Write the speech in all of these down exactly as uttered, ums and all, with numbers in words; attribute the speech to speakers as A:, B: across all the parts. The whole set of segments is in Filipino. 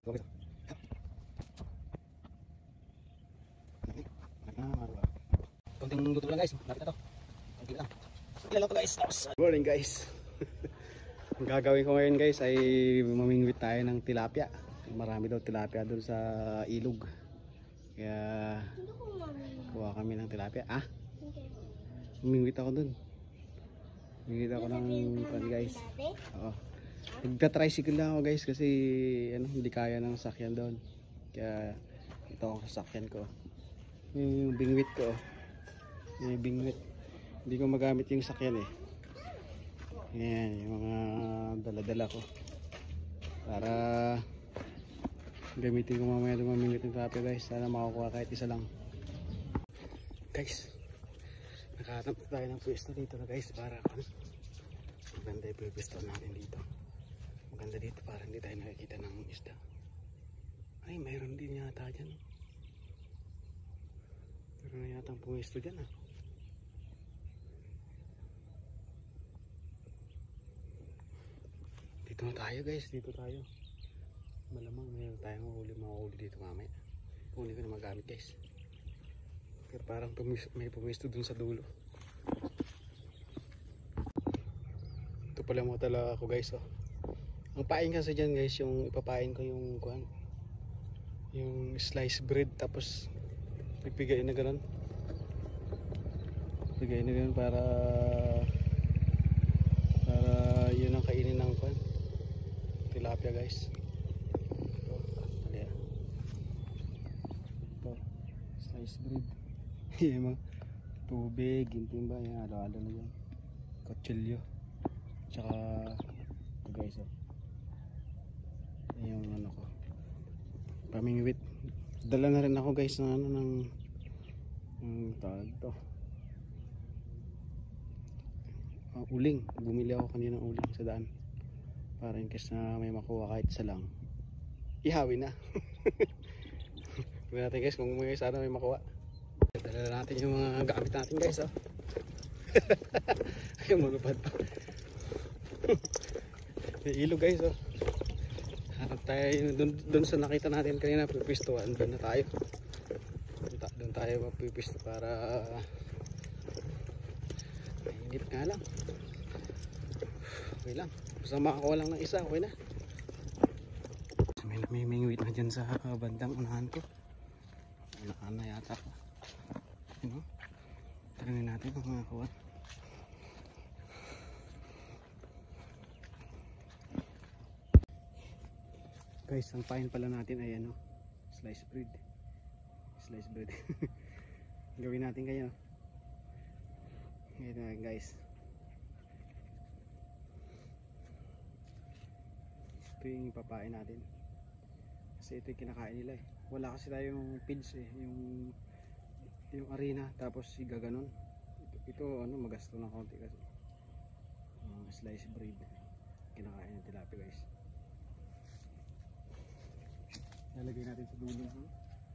A: Konting luto lang guys, lapit na to. Konti lang. Ilan lang to guys. Good morning guys. Ang gagawin ko ngayon guys ay mamingwit tayo ng tilapia. Marami daw tilapia doon sa ilog. Kaya kuha kami ng tilapia. Ah? Mamingwit ako doon. Mamingwit ako ng pan guys. Oo. Nagta-tricycle lang ako guys kasi ano, hindi kaya ng sakyan doon. Kaya ito ako sa sakyan ko. Yung bingwit ko. Yung bingwit. Hindi ko magamit yung sakyan eh. Ayan, yung mga dala-dala ko. Para gamitin ko mamaya dumamingwit ng tilapia guys. Sana makakuha kahit isa lang. Guys, nakatamp tayo ng pwesto dito na guys. Para maganda yung pwesto natin dito. Maganda dito para hindi tayo nakikita ng isda. Ay, mayroon din yata dyan. Pero na yata ang pwesto dyan ah. Dito na tayo guys, dito tayo. Malamang mayroon tayong mahuli, mahuli dito mamaya. Huli ko na magamit guys. Pero parang pumis may pumisto dun sa dulo. Ito pala mo talaga ako guys oh. Ang pain kasi dyan guys, yung ipapain ko yung kuhan. Yung sliced bread tapos pipigain na gano'n. Pipigain na gano'n para para yun ang kainin ng kuhan. Tilapia guys. Ito, alaya. Ito, sliced bread. Yung mga tubig, gintimba, yan, alo-alo na yan. Kutsilyo. Tsaka, ito guys, oh. Yung ano ko. Pamingwit. Dala na rin ako guys ng ano, ng, ng tawag ito. Uh, uling. Bumili ako kanina ng uling sa daan. Para in case na may makuha kahit isa lang, ihawin na. Tignan natin guys kung may sana may makuha. Dala natin yung mga gamit natin guys oh. Ay malupad pa. May ilog guys oh. Harap tayo dun, dun sa nakita natin kanina pipistuan. Doon na tayo. Doon tayo mapipisto para mainit nga lang. Okay lang. Basta makakuha lang ng isa, okay na. May namimingwit na dyan sa bandang unahan ko. Unahan na yata ko. Ano? Talangin natin kung makakuha. Guys, ang pain pala natin ay ano, sliced bread. Sliced bread. Gawin natin kayo. Ito na guys. Ito yung ipapain natin kasi ito yung kinakain nila eh. Wala kasi tayong feeds eh, yung yung arena tapos igaganon. Ito, ito ano magasto ng konti kasi uh, sliced bread kinakain ng tilapia guys. Lalagay natin sa dulo huh?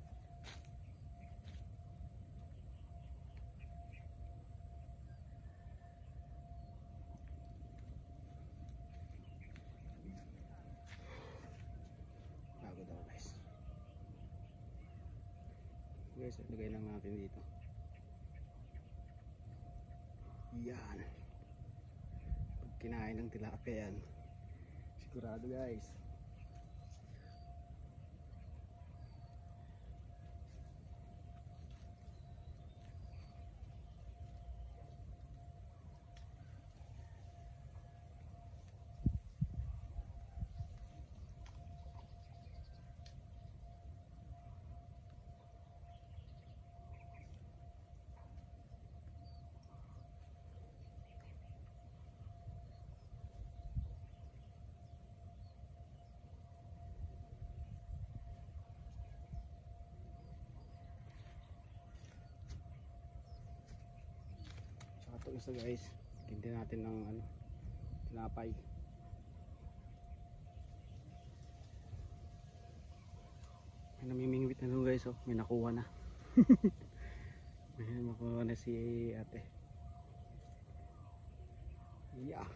A: Guys, lagay lang natin dito. Yan. Pag kinain ng tilapia yan, sigurado guys. Ito isa guys, hindi natin ng ano, tinapay. May namimingwit na doon guys oh, may nakuha na. May nakuha na si ate. Yeah.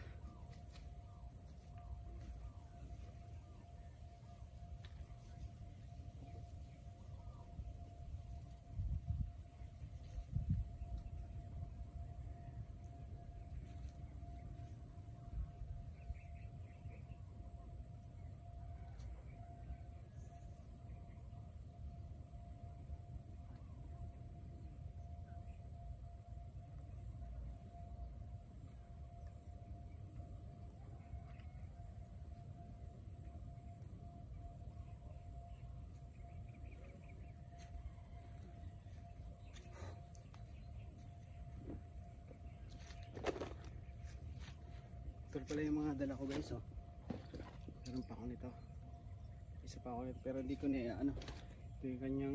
A: Yan pala yung mga dala ko guys, oh. Meron pa ako nito. Isa pa ako nito, pero hindi ko na ano. Ito yung kanyang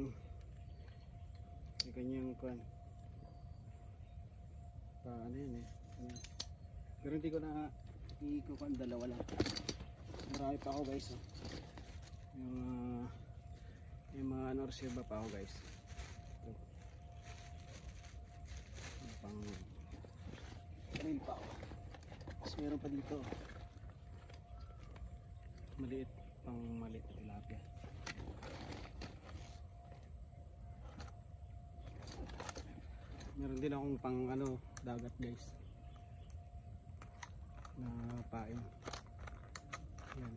A: yung kanyang kuan. Pa ano yun eh. Ano. Pero hindi ko na ikukuan, dalawa lang. Marami pa ako guys, oh. Yung uh, yung mga ano reserva pa ako guys. Ito. Yung pang reel pa ako. Tapos meron pa dito maliit, pang maliit na tilapia. Meron din akong pang ano dagat guys na pain. Yan.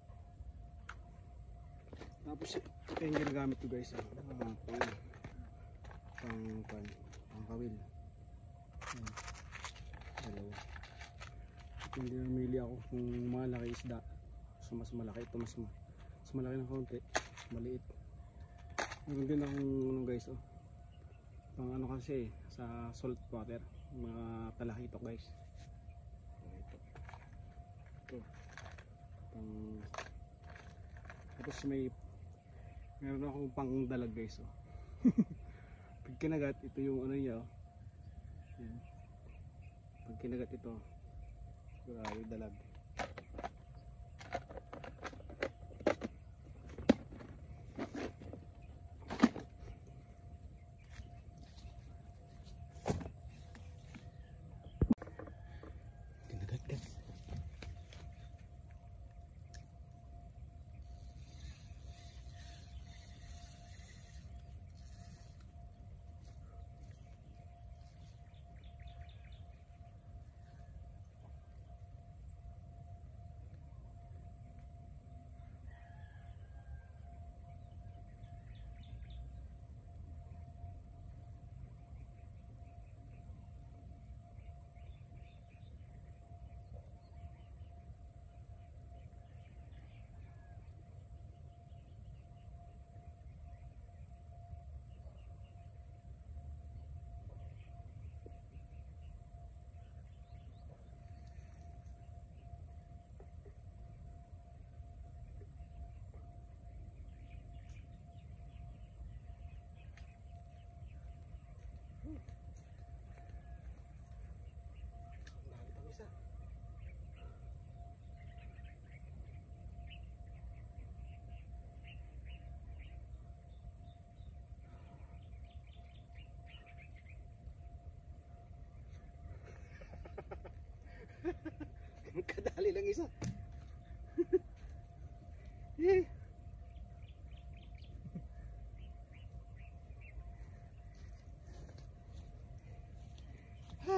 A: Tapos ito yung ginagamit ko guys, ah, uh, pang pang pang pang kawil. Yan. Dalawa. Hindi namili ako kung malaki isda, so mas malaki ito, mas, mas malaki ng konti, maliit. Meron din akong ano guys, oh, pang ano kasi sa salt water, mga talakito guys. Ito, ito pang, tapos may meron akong pang dalag guys, oh. Pag kinagat, ito yung ano niya, oh. Yan. Pag kinagat ito, grabe dalag. Kinagat guys. Kadali lang isa. Eh. Ha.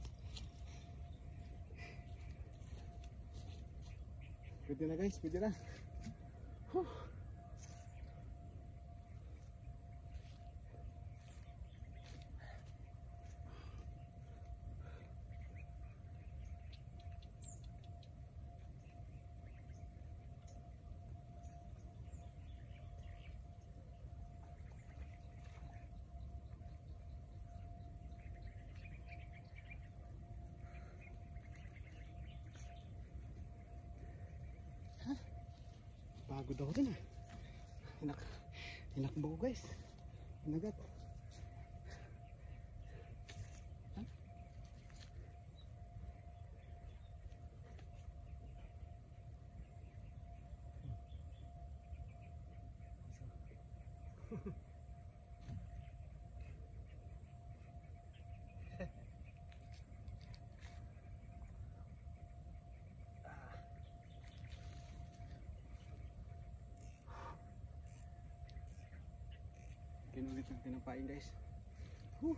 A: Pwede na guys, pwede na. Huh. Pagod ako din ah. Inak, inakbo ko guys. Inagat. Ha? Kinulit ng tinapain guys. Huh.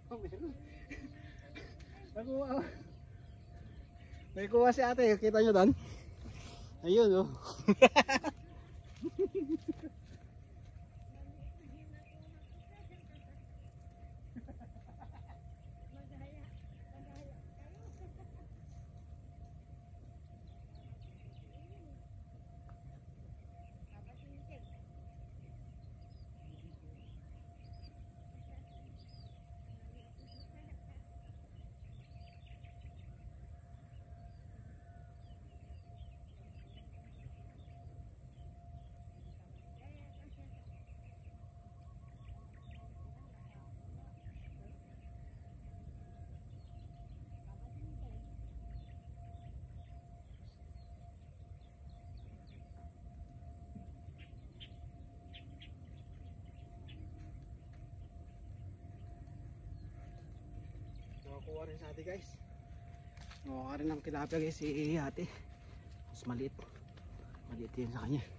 A: Meron. Nakuha. May kuha si ate. Kita nyo doon? Ayun oh. Nakakuha rin sa ate guys. Nakakuha rin ng tilapia guys si ate. Mas maliit. Maliit yun sa kanya.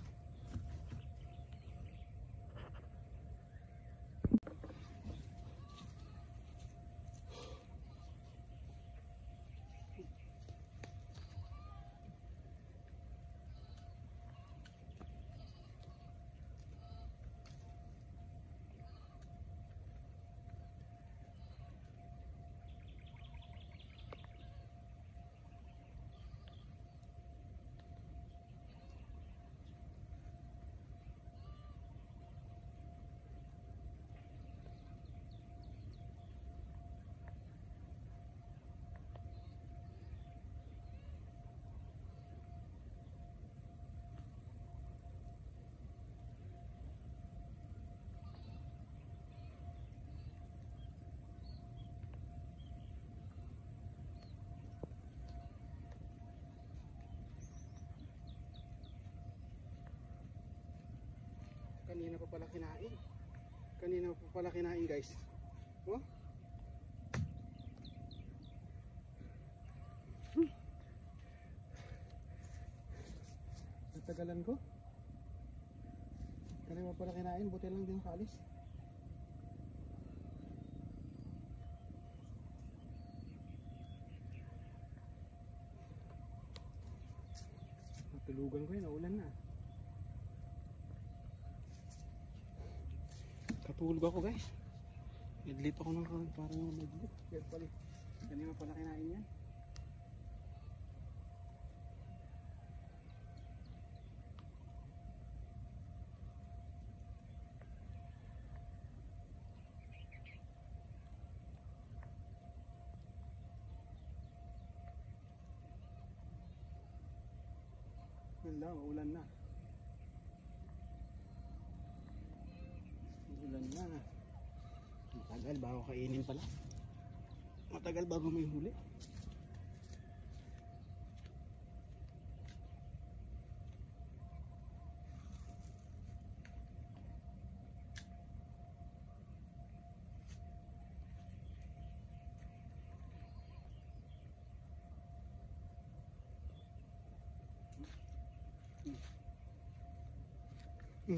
A: Kanina pa pala kinain. Kanina pa pala kinain guys. Oh? Hmm. Natagalan ko. Kanina pa pala kinain. Buti lang din kalis. Natulugan ko yun. Naulan na. Katulog ako guys. Idlit ako ng kanan para mag-idlit. Kaya pala. Kanina pala kinain yan. Wala, ulan na. Ulan na. Matagal bago kainin pala. Matagal bago may huli. Hmm.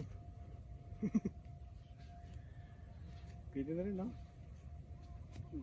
A: Pwede na rin, no? Hmm.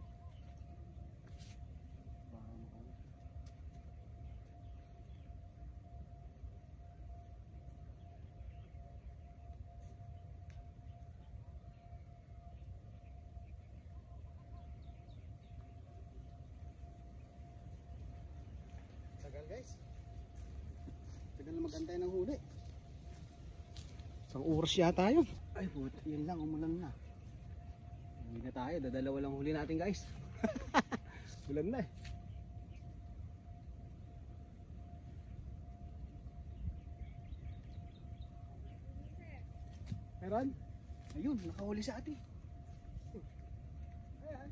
A: Tagal guys. Tagal na mag-antay ng huli. Isang oras yata yun. Ay puto, yun lang, umulan na. Hindi na tayo, dadalawa lang huli natin guys. Ulan na eh. Meron? Ayun, nakahuli sa atin. Ayan.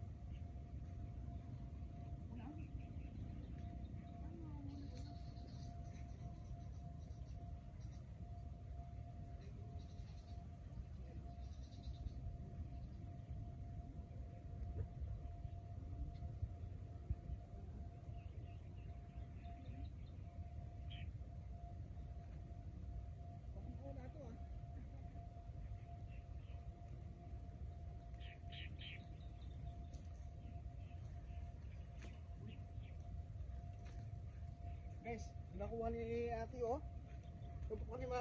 A: nakuha ni ate oh. Nakuha ni ma.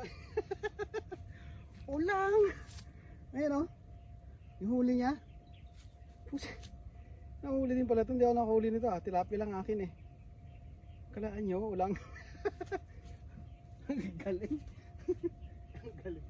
A: Ulang. Ayun oh. Yung huli niya. Pusa. Nahuli din pala ito. Hindi ako nakahuli nito ah. Tilapia lang akin eh. Kalaan nyo, ulang. Ang galing. Ang galing.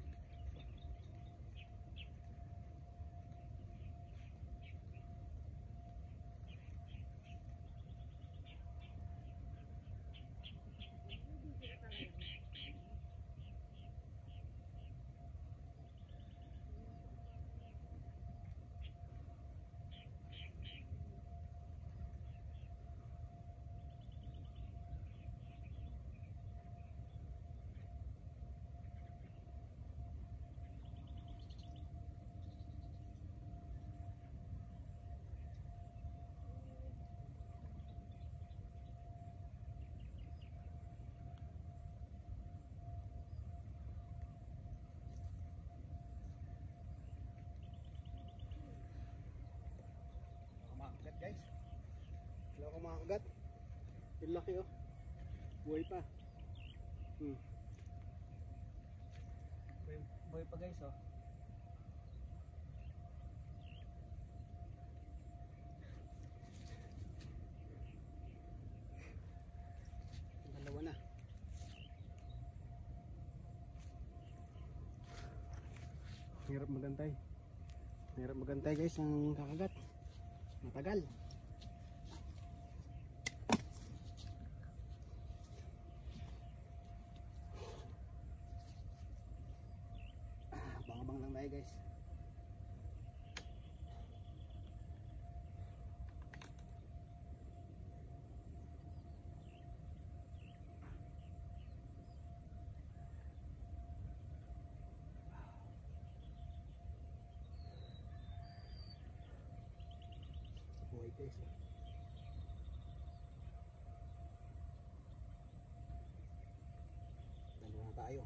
A: Makagat guys. Wala akong makagat. Yung laki oh. Buhay pa. Hmm. Buhay, buhay pa guys oh. Dalawa na. Hirap magantay. Hirap magantay guys ang kakagat. Matagal. Ah, abang-abang lang tayo guys. Buhay guys. Dalawa na tayo.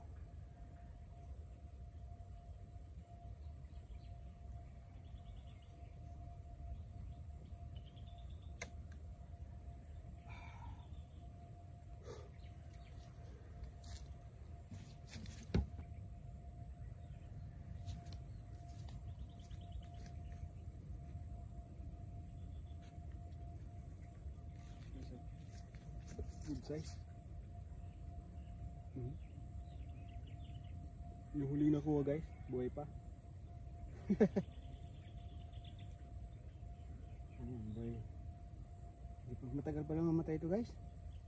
A: Good size. Hmm. Yung huli na kuha guys, buhay pa. Ano buhay. Hindi pa matagal pa lang mamatay ito guys.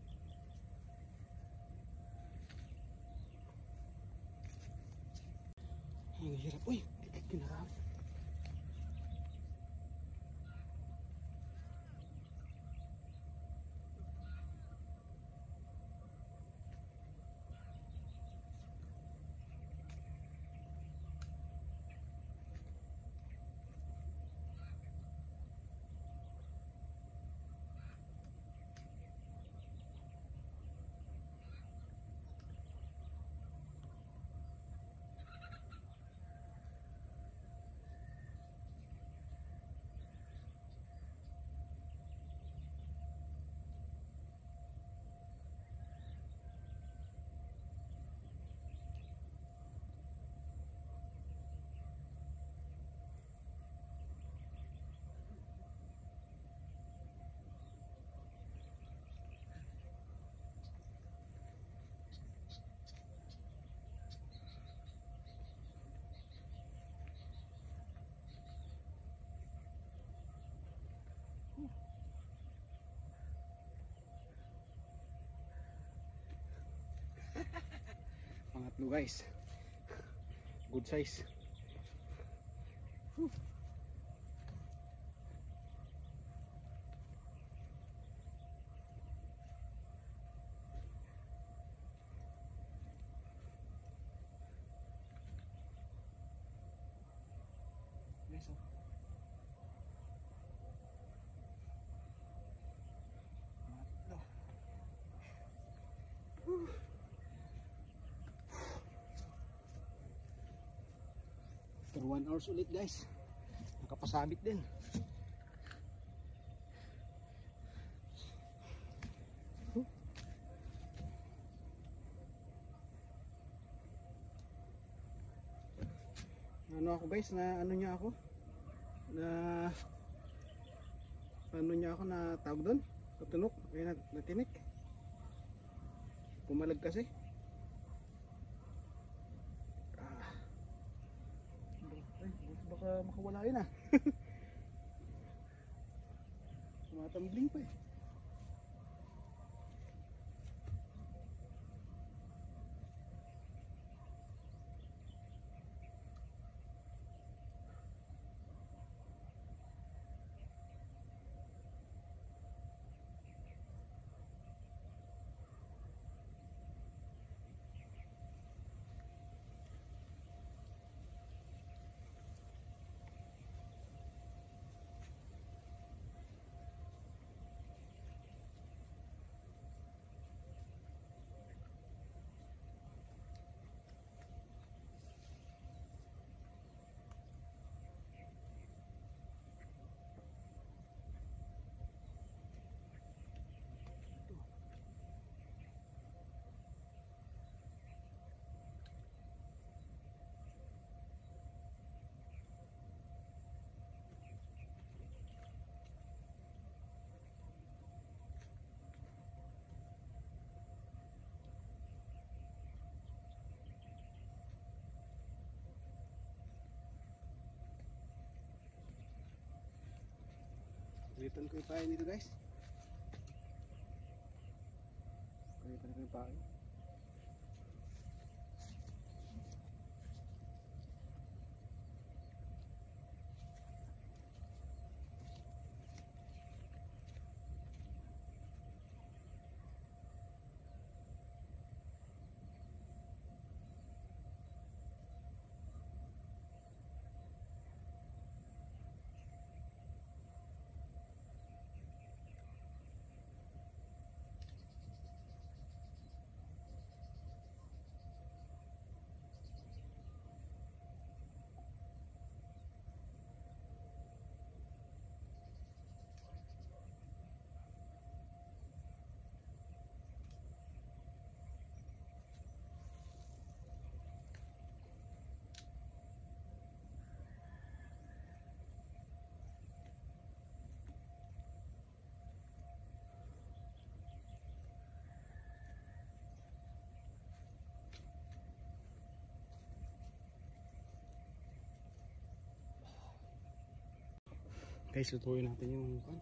A: Ang hirap. Uy, kinarap. Pangatlo guys. Good size. Whew. Guys, oh. Pangatlo. Whew. After one hours ulit guys, nakapasabit din. ano ako guys, na ano niya ako, na ano niya ako na tawag doon, katunok, ay nat natinik, pumalag kasi. Ah, ay, baka makawala yun ah. Tumatambling pa eh. Kulitan ko yung pain nito guys. Kulitan ko yung pain. Guys, lutuin natin yung pan.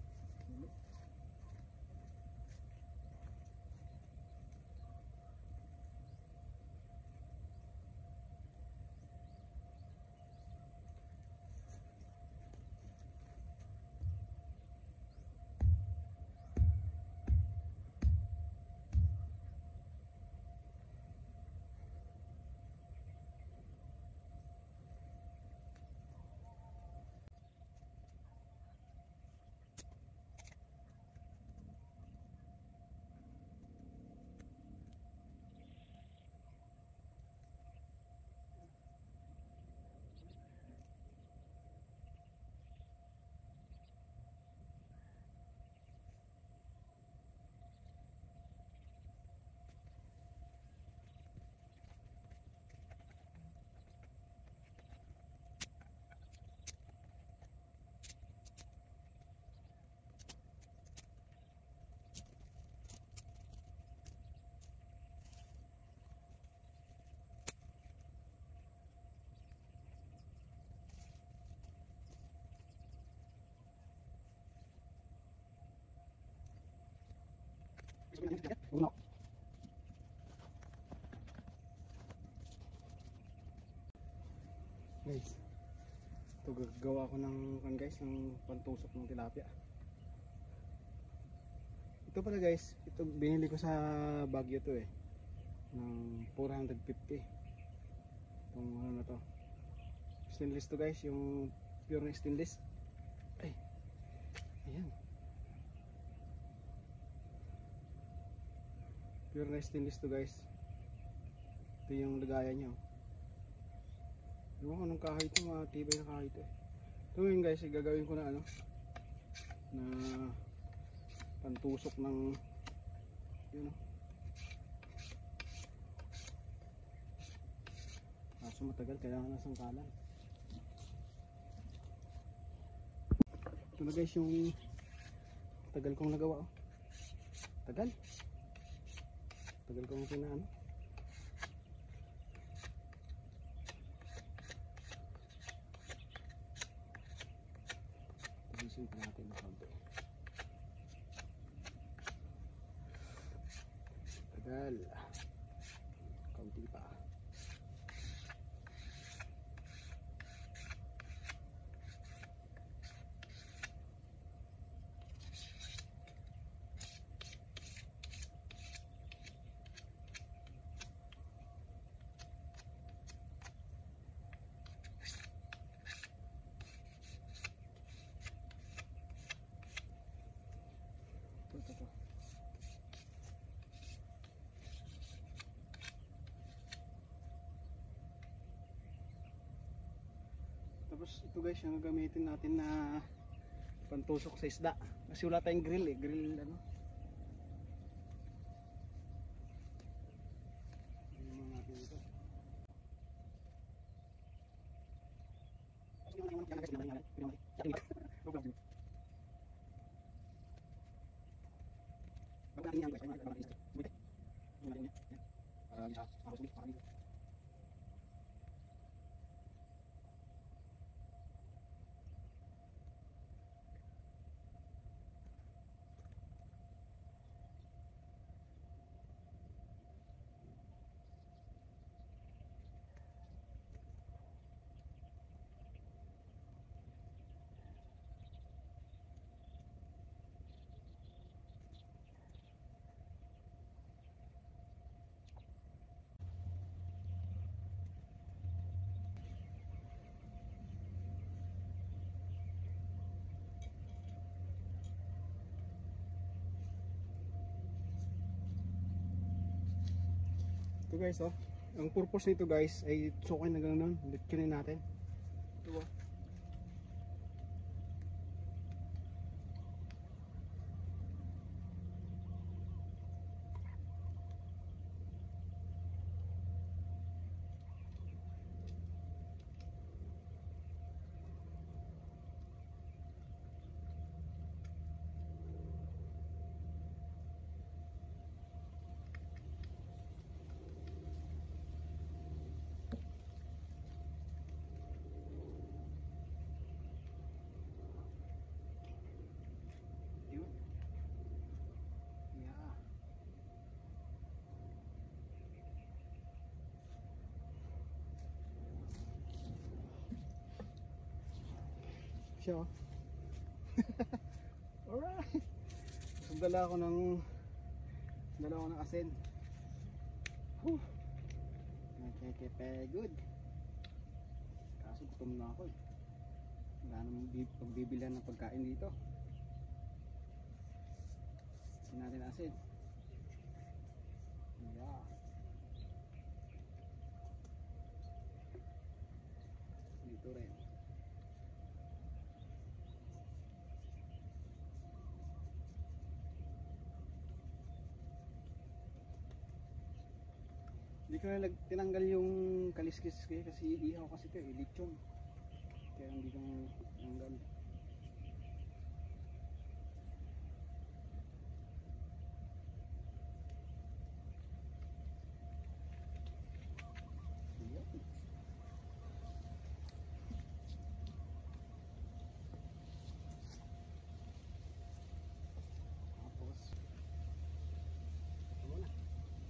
A: Uno. Guys, ito gagawa ko ng kan guys ng pantusok ng tilapia. Ito pala guys, ito binili ko sa Baguio to eh, ng four hundred fifty. Itong ano na to, stainless to guys, yung pure na stainless. Ay, ayan, pure na stainless to guys. Ito yung lagayan nyo. Ewan ko anong kahoy ito, matibay na kahoy ito eh. Ito yun guys, gagawin ko na ano, na pantusok ng yun o. Kaso matagal, kailangan ng sangkalan. Ito na guys yung tagal kong nagawa. Oh. Tagal. Tagal kong pinaano. Tagisin pa natin ng konti. Tagal. Konti pa. Ito, ito. Tapos ito guys yung gagamitin natin na pantusok sa isda. Kasi wala tayong grill eh. Grill ano. Grill mo natin ito. Ito guys oh, ang purpose nito guys ay sukin na gano'n, litkunin natin. Ito oh. Siya oh. Alright. So, dala ako ng dala ako ng asin. Whew. Okay, good. Kaso gutom na ako eh. Wala namang pagbibilihan ng pagkain dito. Asin natin asin. Yeah. Dito rin. Hindi ko na tinanggal yung kaliskis kasi ihaw kasi ito eh, lechon. Kaya hindi ko tinanggal. Tapos ito na.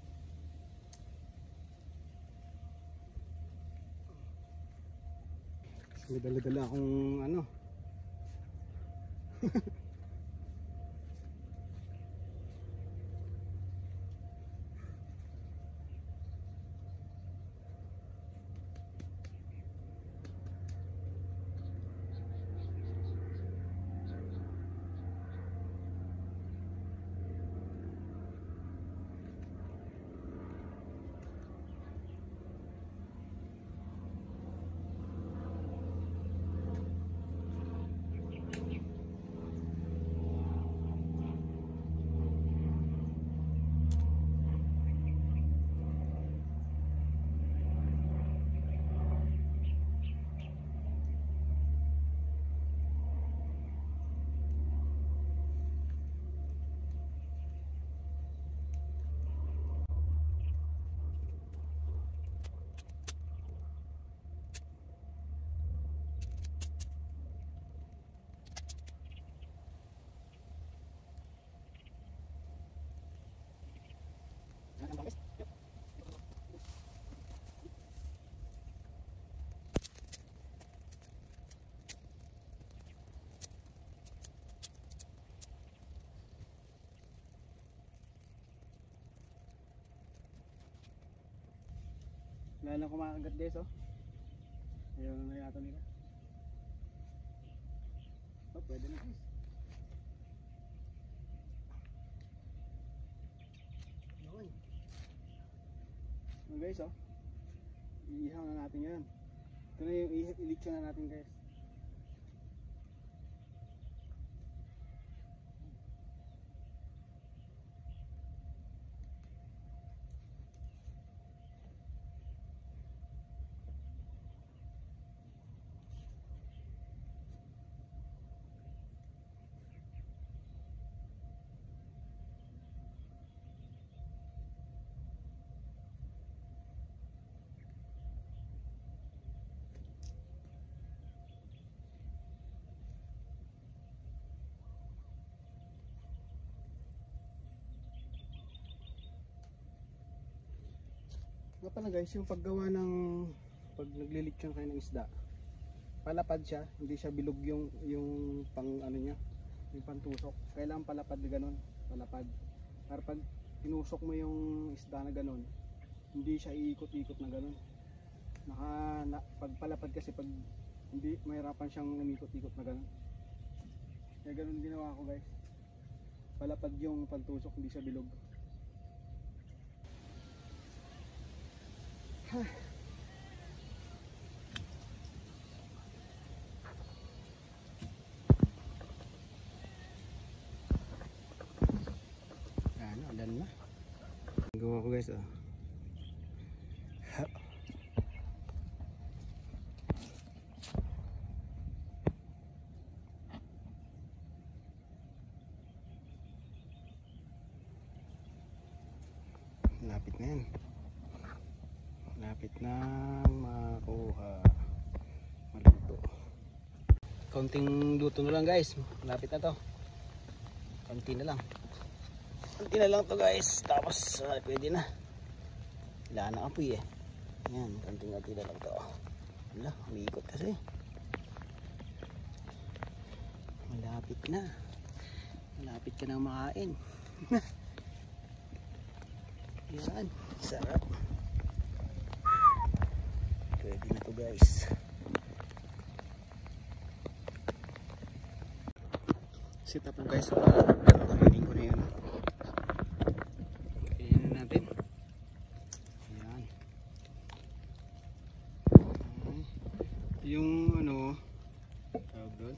A: May dala-dala akong ano. Wala na kumakagat guys oh. Ayaw na yata nila. Oh, pwede na guys. Yun. Yun guys oh. Iihaw na natin yan. Ito na yung ilitsyon na natin guys. Nga pala guys, yung paggawa ng pag naglilitsyon kayo ng isda, palapad siya, hindi siya bilog yung yung pang ano niya, yung pantusok. Kailangan palapad na ganun, palapad. Para pag tinusok mo yung isda na ganun, hindi siya iikot-ikot na ganun. Naka na, pag palapad kasi pag hindi mahirapan siyang umikot-ikot na ganun. Kaya ganun ginawa ko guys. Palapad yung pantusok, hindi siya bilog. Ha. Ano, ulan na. Gawa ko guys oh. Ha. Lapit na yan. Lapit na makuha. Maluto. Konting luto na lang guys. Lapit na to. Konti na lang. Konti na lang to guys. Tapos uh, pwede na. Wala na apoy eh. Yan. Konting konti na lang to. Wala. Umiikot kasi. Malapit na. Malapit ka na makain. Yan. Sarap. Pwede na to guys. Sit up po guys. Kainin ko na yun. Kainin na natin. Ayan. Yung ano, tawag doon,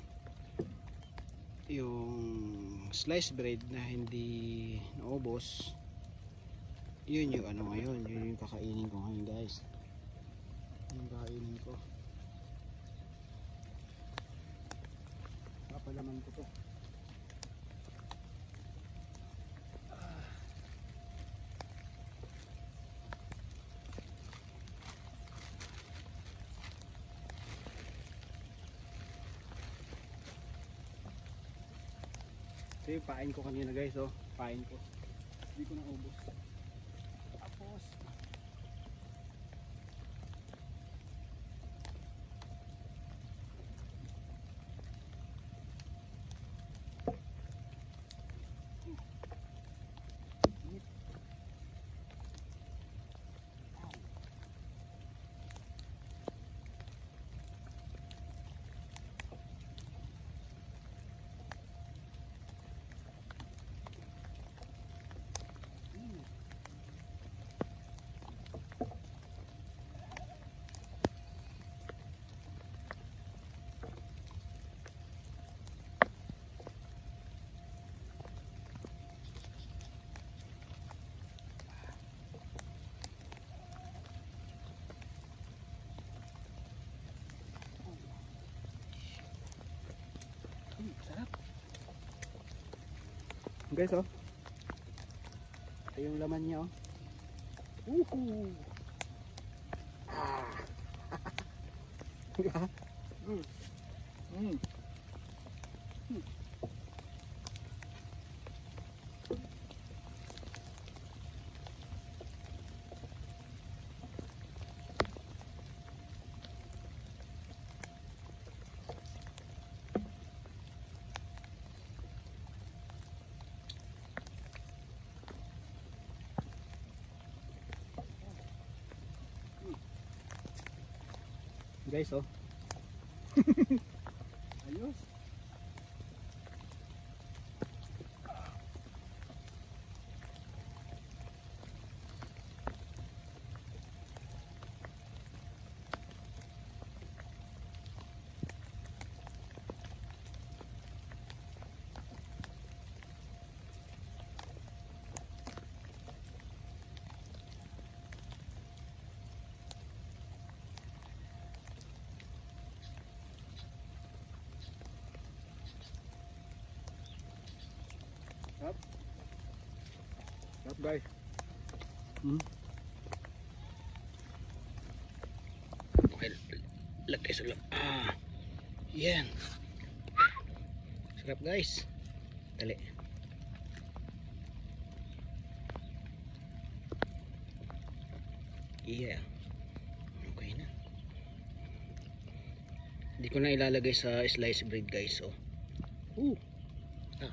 A: yung sliced bread na hindi naubos, yun yung ano ngayon, yun yung kakainin ko ngayon guys. Yung kainin ko. Papalaman ko to. Ah. Ito yung pain ko kanina guys oh. Pain ko. Hindi ko na ubos. Tapos sarap guys oh. Ito yung laman niya oh. Uhu. Ah. mm. Mm. Mm. Guys, oh. Ayos. Up. Up guys. Hmm. Okay, lagay sa loob. Ah. Yan. Sarap guys. Dali. Yeah. Okay na. Hindi ko na ilalagay sa slice bread guys, oh. Ooh. Ah.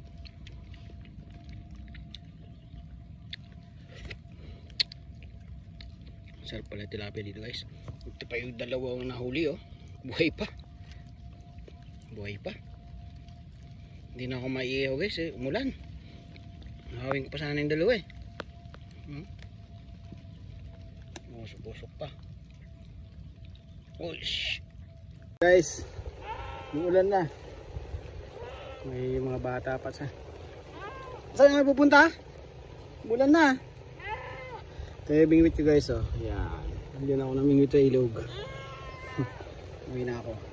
A: Sarap pala tilapia dito guys. Ito pa yung dalawang nahuli, oh. Buhay pa. Buhay pa. Hindi na ako maiihaw guys, eh. Umulan. Nakawin ko pa sana yung dalawa eh. Hmm? Usok-usok pa. Ush. Guys, umulan na. May mga bata pa sa. Saan nga pupunta? Umulan na. Kaya bingwit ko guys, oh. Yan. Hindi na ako namingwit sa ilog. Uwi na ako.